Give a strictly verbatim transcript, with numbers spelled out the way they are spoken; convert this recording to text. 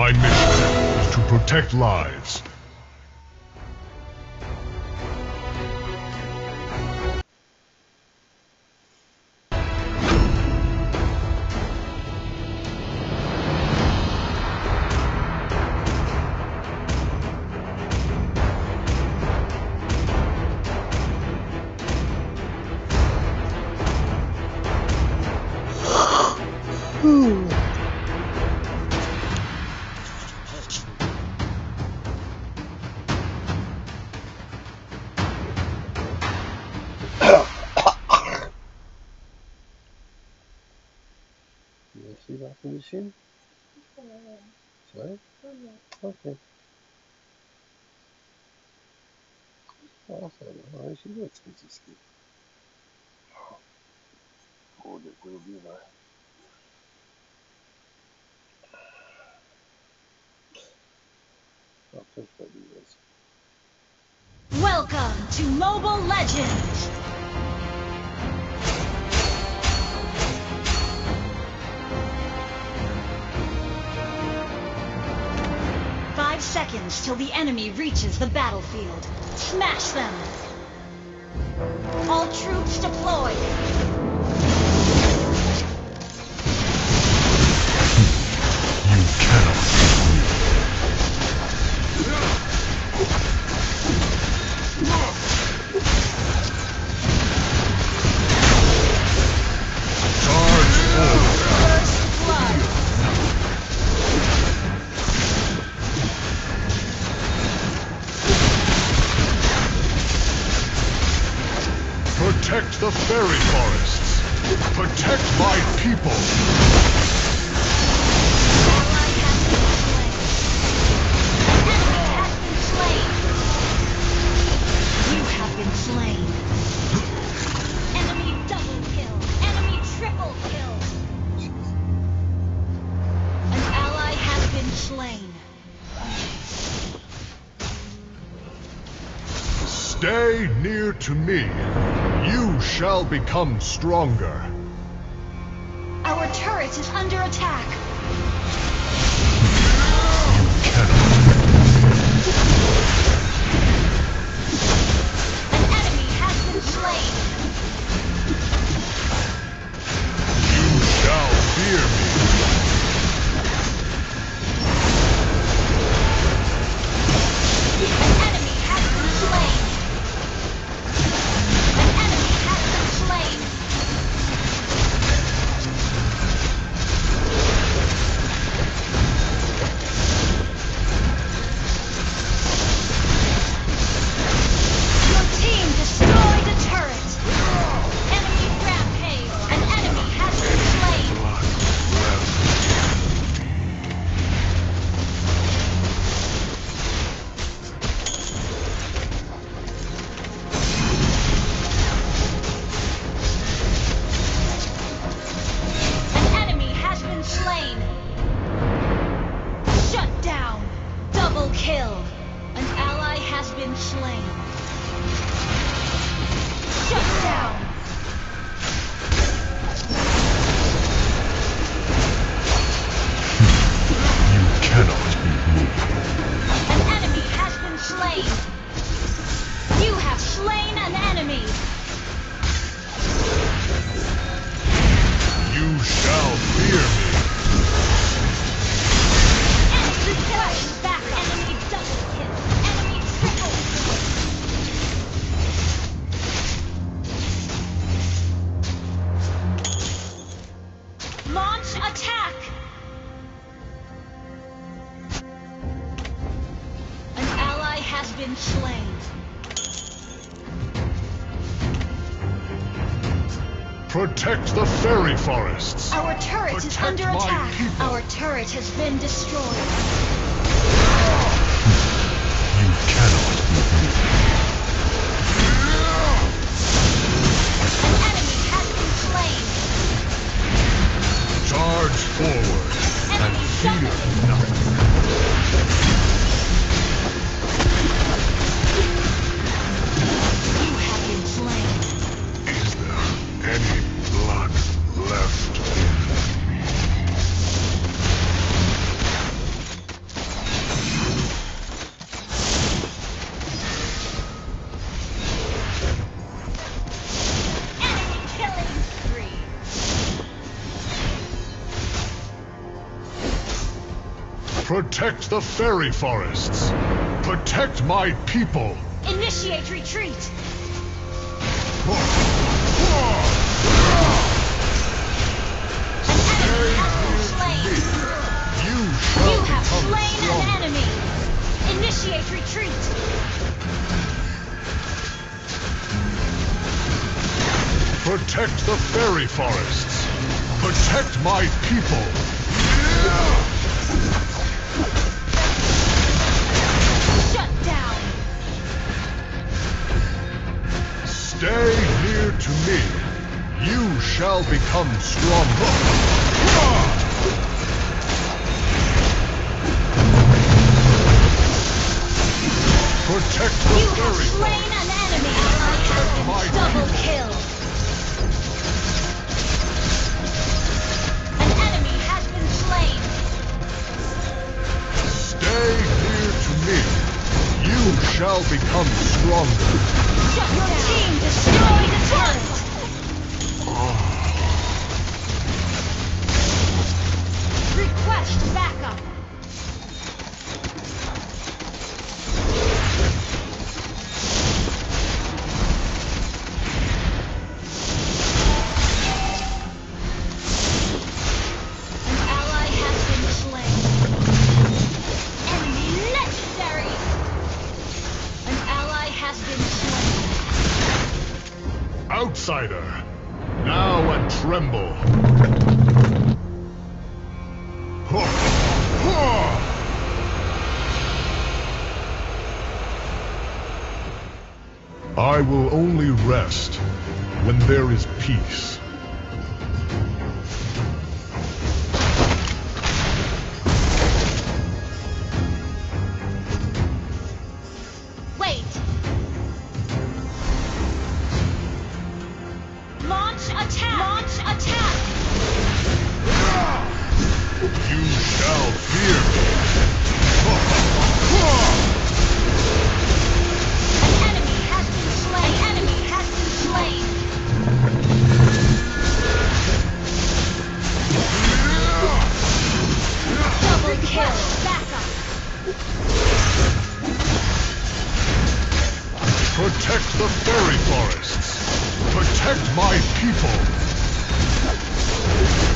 My mission is to protect lives. You see that from the machine? Sorry? Okay. Oh, that's not nice. You look expensive skin. Hold it, will be right. I'll push that this. Welcome to Mobile Legends! Five seconds till the enemy reaches the battlefield. Smash them! All troops deployed! You cannot. Charge forward. First blood! Protect the fairy forests. Protect my people. Ally has been slain. Enemy has been slain. You have been slain. Enemy double kill. Enemy triple kill. An ally has been slain. Stay near to me. You shall become stronger. Our turret is under attack. You cannot. An enemy has been slain. You shall fear me. An enemy has been slain. An enemy has been slain. Your team destroyed a turret. Enemy rampage. An enemy has been slain. An enemy has been slain. Shut down. Double kill. An ally has been slain. Shut down. You cannot be moved. An enemy has been slain. You have slain an enemy. You shall fear me. Enemy flash back. Enemy double kill. Enemy triple kill. Launch attack. An ally has been slain. Protect the fairy forests. Our turret is Protect under my attack. people. Our turret has been destroyed. You cannot be moved. An enemy has been slain. Charge forward and Enemy fear double. nothing. You have been slain. Is there any blood left in me? Protect the fairy forests. Protect my people. Initiate retreat. An enemy has been slain. You shall You have become slain stronger. an enemy. Initiate retreat. Protect the fairy forests. Protect my people. Shut down. Stay near to me. You shall become stronger. Protect the You have fairy slain an enemy. Ally has My been double people. kill. An enemy has been slain. Stay near to me. You shall become stronger. Shut Your down. Team destroyed a turret. Request backup. An ally has been slain. Enemy legendary. An ally has been slain. Outsider, now and tremble. I will only rest when there is peace. Wait. Launch attack. Launch attack. You shall fear me. An enemy has been slain. An enemy has been slain. Double kill. Backup. Protect the fairy forests. Protect my people.